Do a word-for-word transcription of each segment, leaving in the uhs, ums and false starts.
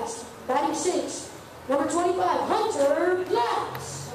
West. Batting six, number twenty-five, Hunter Glass.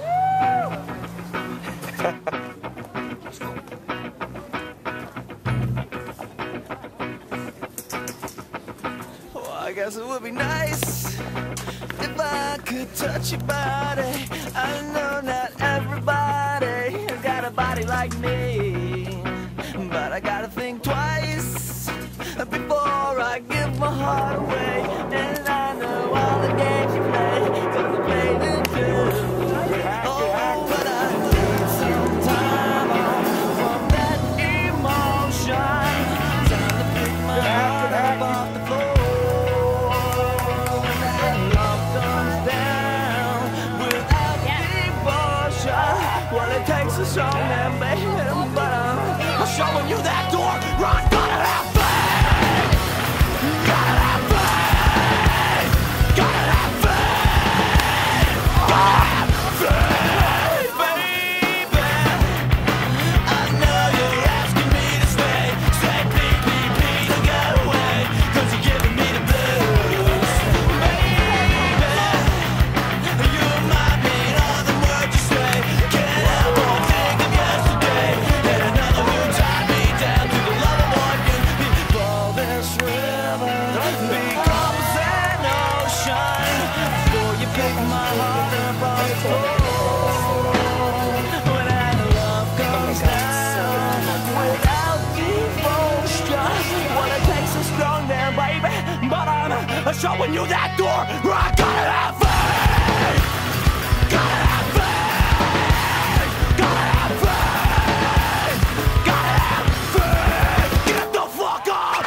Well, I guess it would be nice if I could touch your body. I know not everybody has got a body like me, but I gotta think twice before I give my heart away. And I know all the games you play, 'cause I played them too. Oh, but I need some time off from that emotion. Time to pick my heart up off the floor. When that love comes down without devotion, well, it takes a strong man, baby, but I'm, I'm showing you that door. Run, gotta have faith. Gotta have faith. Gotta have faith. Gotta have faith, baby. I know you're asking me to stay. Say please, please, please don't go away, 'cause you're giving me the blues. Baby, you remind me of the words you say. Can't help but think of yesterday. And another who tied me down to the love of one you. Before this river becomes an ocean, before you pick my heart up off the floor. When that love comes down without devotion, well, it takes a strong man, baby, but I'm showing you that door. I gotta have faith. Gotta have faith. Gotta have faith. Gotta have faith. Get the fuck up.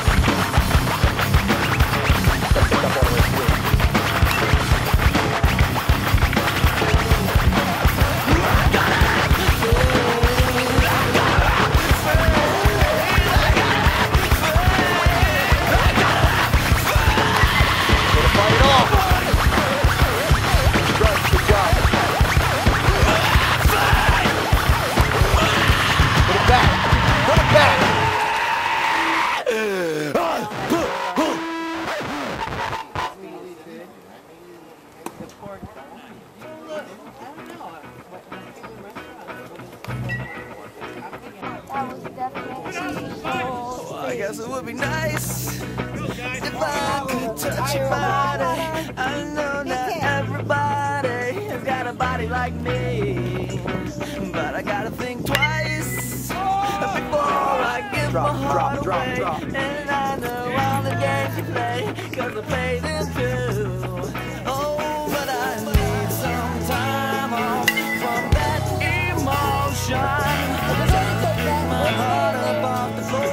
Well, I guess it would be nice if I could touch your body. I know not everybody has got a body like me, but I gotta think twice before I give my heart away. And I know all the games you play, 'cause I play them too. Oh, but I need some time off from that emotion. Pick my heart up off the floor.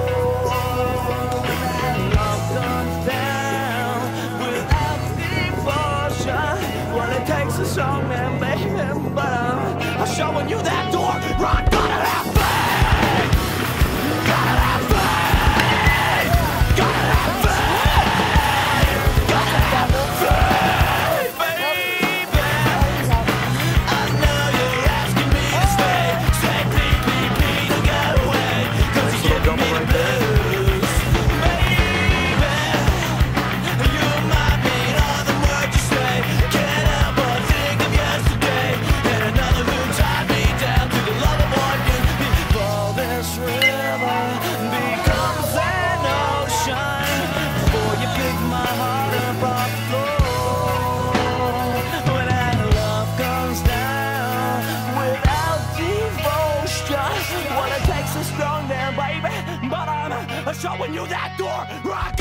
When that love comes down without devotion, well, it takes a strong man, baby, but I'm, I'm showing you that door. Run, gotta have faith. Gotta have faith. Gotta have faith. Gotta have faith, baby. I know you're asking me to stay. Say please, please, please don't go away, 'cause you're giving me the blues. Baby, you remind me of the words you say. Can't help but think of yesterday. And another who tied me down to the love of one you. Before this river becomes an ocean, before you pick my heart up off the floor. When that love comes down without devotion, well, it takes a strong man, baby, but I'm showing you that door. Rock.